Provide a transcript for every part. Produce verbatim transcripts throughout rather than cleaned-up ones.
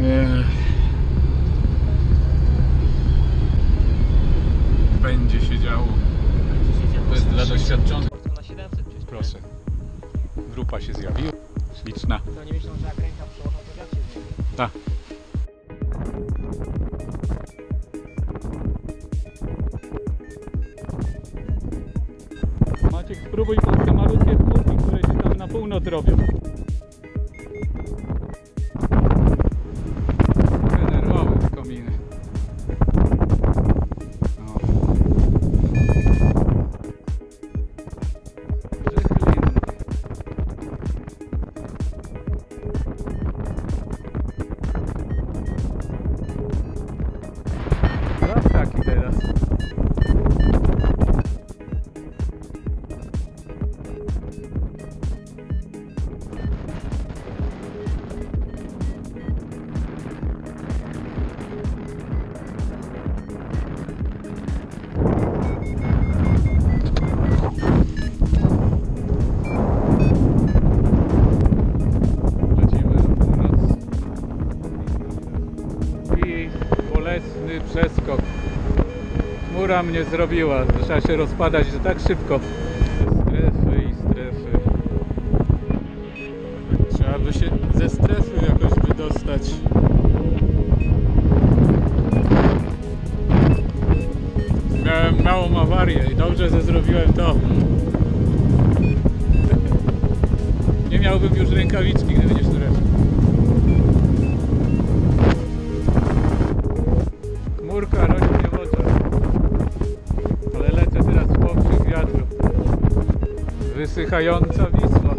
Będzie się działo. To jest dla doświadczonych. Na siedemset czy Proszę. Grupa się zjawiła. Śliczna. To nie myślą, że jak ręka przełożona, to wiatr się zmieni. Tak. Maciek, spróbuj pod te malutkie chmurki, które się tam na północ robią. Nerwowe te kominy. O. Żechlin. No taki teraz. Bolesny przeskok. Chmura mnie zrobiła. Trzeba się rozpadać że tak szybko. Strefy i strefy. Trzeba by się ze strefy jakoś wydostać. Miałem małą awarię i dobrze, że zrobiłem to. Nie miałbym już rękawiczki, gdyby nie sztureczka. Chmurka rodzi mnie w oczach, ale lecę teraz w pokrzyk wiatru. Wysychająca Wisła.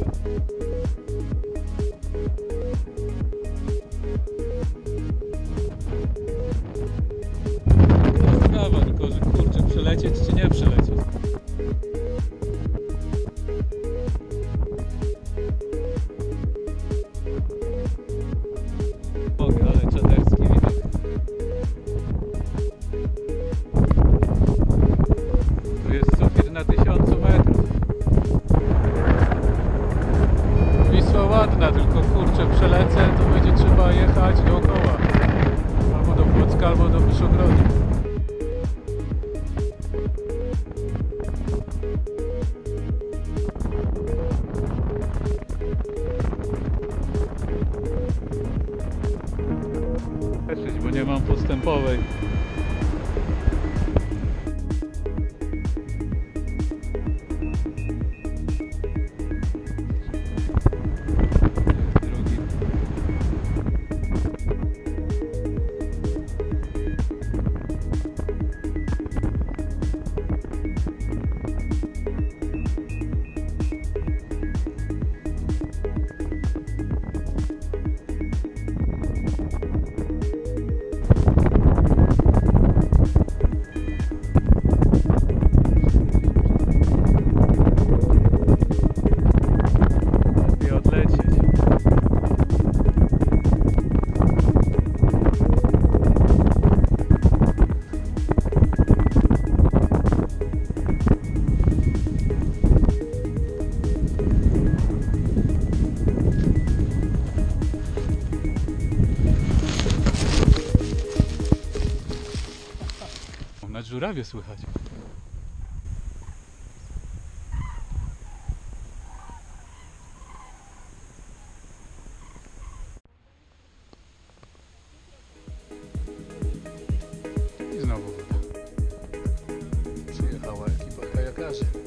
Sprawa tylko, że kurczę, przelecieć czy nie przelecieć. Ale czaderski widok. Tu jest sufit na tysiącu metrów. Wisła ładna, tylko kurczę, przelecę, to będzie trzeba jechać dookoła. Albo do Płocka, albo do Wyszogrodu. Bo nie mam postępowej. Drugi. Na żurawie słychać. I znowu woda. Przyjechała ekipa kajakarzy.